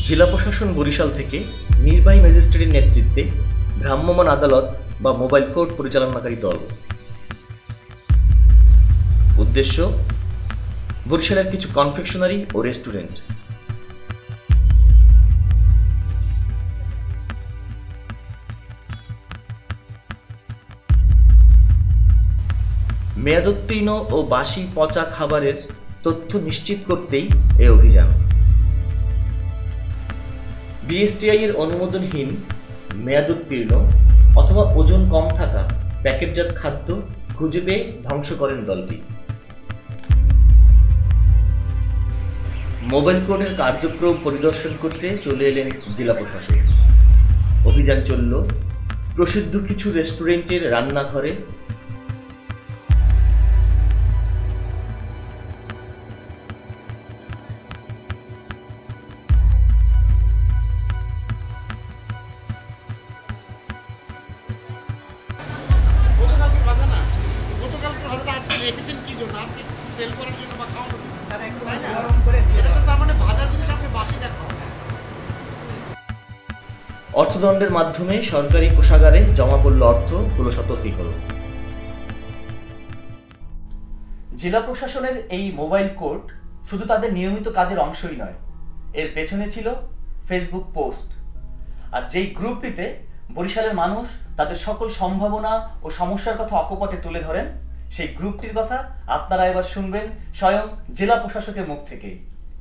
জেলা প্রশাসন বরিশাল থেকে নির্বাহী ম্যাজিস্ট্রেটের নেতৃত্বে ভ্রাম্যমাণ আদালত বা মোবাইল কোর্ট পরিচালনাকারী দল। উদ্দেশ্য বরিশালের কিছু কনফেকশনারি ও রেস্টুরেন্ট। মেয়াদোত্তীর্ণ ও বাসি পচা খাবারের তথ্য নিশ্চিত করতেই এই অভিযান। বিএসটিআই এর অনুমোদনহীন, মেয়াদোত্তীর্ণ অথবা ওজন কম থাকা প্যাকেটজাত খাদ্য খুঁজে পেয়ে ধ্বংস করেন দলটি। মোবাইল কোর্টের কার্যক্রম পরিদর্শন করতে চলে এলেন জেলা প্রশাসক। অভিযান চলল প্রসিদ্ধ কিছু রেস্টুরেন্টের রান্নাঘরে, আজকে রেখেছেন কি জন্য? আজকে সেল করার জন্য বা খাওয়ানোর জন্য? এটা তো তার মানে ভাজা জিনিস আপনি বাসিটা খাওয়ান। অর্থদণ্ডের মাধ্যমে সরকারি কোষাগারে জমা পড়ল অর্থ হলো সতর্কীকরণ। জেলা প্রশাসনের এই মোবাইল কোর্ট শুধু তাদের নিয়মিত কাজের অংশই নয়, এর পেছনে ছিল ফেসবুক পোস্ট। আর যেই গ্রুপটিতে বরিশালের মানুষ তাদের সকল সম্ভাবনা ও সমস্যার কথা অকপটে তুলে ধরেন, সেই গ্রুপটির কথা আপনারা এবার শুনবেন স্বয়ং জেলা প্রশাসকের মুখ থেকে।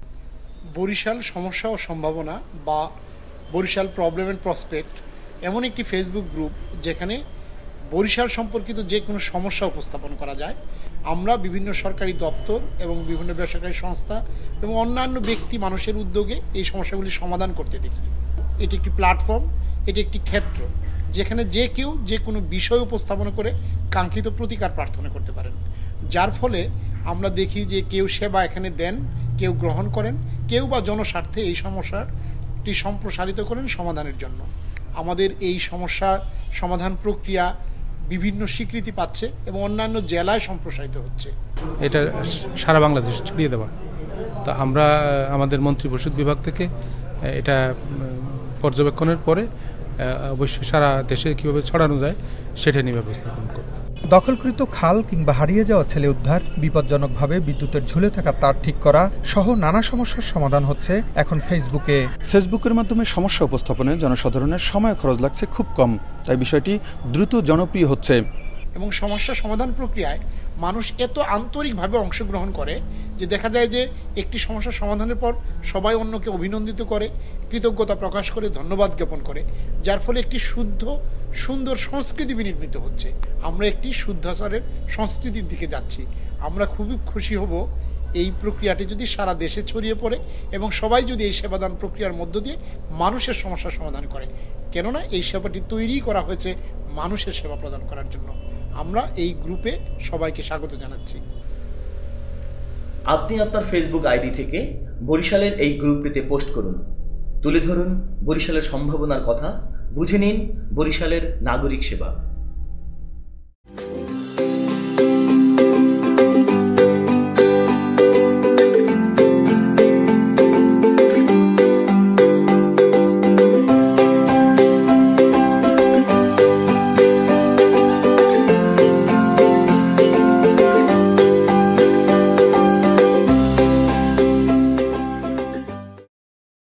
বরিশাল সমস্যা ও সম্ভাবনা বা বরিশাল প্রবলেম অ্যান্ড প্রসপেক্ট এমন একটি ফেসবুক গ্রুপ যেখানে বরিশাল সম্পর্কিত যে কোনো সমস্যা উপস্থাপন করা যায়। আমরা বিভিন্ন সরকারি দপ্তর এবং বিভিন্ন বেসরকারি সংস্থা এবং অন্যান্য ব্যক্তি মানুষের উদ্যোগে এই সমস্যাগুলি সমাধান করতে দেখি। এটি একটি প্ল্যাটফর্ম, এটি একটি ক্ষেত্র যেখানে যে কেউ যে কোনো বিষয় উপস্থাপন করে কাঙ্ক্ষিত প্রতিকার প্রার্থনা করতে পারেন। যার ফলে আমরা দেখি যে কেউ সেবা এখানে দেন, কেউ গ্রহণ করেন, কেউ বা জনস্বার্থে এই সমস্যাটি সম্প্রসারিত করেন সমাধানের জন্য। আমাদের এই সমস্যার সমাধান প্রক্রিয়া বিভিন্ন স্বীকৃতি পাচ্ছে এবং অন্যান্য জেলায় সম্প্রসারিত হচ্ছে। এটা সারা বাংলাদেশে ছড়িয়ে দেওয়া। তা আমরা আমাদের মন্ত্রী পরিষদ বিভাগ থেকে এটা পর্যবেক্ষণের পরে অবশ্যই সারা দেশে কীভাবে ছড়ানো যায় সেটা নিয়ে ব্যবস্থা গ্রহণ করব। দখলকৃত খাল কিংবা হারিয়ে যাওয়া ছেলে উদ্ধার, বিপজ্জনকভাবে বিদ্যুতের ঝুলে থাকা তার ঠিক করা সহ নানা সমস্যার সমাধান হচ্ছে এখন ফেসবুকের মাধ্যমে সমস্যা উপস্থাপনে জনসাধারণের সময় খরচ লাগছে খুব কম, তাই বিষয়টি দ্রুত জনপ্রিয় হচ্ছে। এবং সমস্যা সমাধান প্রক্রিয়ায় মানুষ এত আন্তরিকভাবে অংশগ্রহণ করে যে দেখা যায় যে একটি সমস্যা সমাধানের পর সবাই অন্যকে অভিনন্দিত করে, কৃতজ্ঞতা প্রকাশ করে, ধন্যবাদ জ্ঞাপন করে, যার ফলে একটি শুদ্ধ সুন্দর সংস্কৃতি বিনির্মিত হচ্ছে। আমরা একটি শুদ্ধাচারের সংস্কৃতির দিকে যাচ্ছি। আমরা খুবই খুশি হব এই প্রক্রিয়াটি যদি সারা দেশে ছড়িয়ে পড়ে এবং সবাই যদি এই সেবাদান প্রক্রিয়ার মধ্য দিয়ে মানুষের সমস্যার সমাধান করে। কেননা এই সেবাটি তৈরি করা হয়েছে মানুষের সেবা প্রদান করার জন্য। আমরা এই গ্রুপে সবাইকে স্বাগত জানাচ্ছি। আপনি আপনার ফেসবুক আইডি থেকে বরিশালের এই গ্রুপটিতে পোস্ট করুন, তুলে ধরুন বরিশালের সম্ভাবনার কথা, বুঝে নিন বরিশালের নাগরিক সেবা।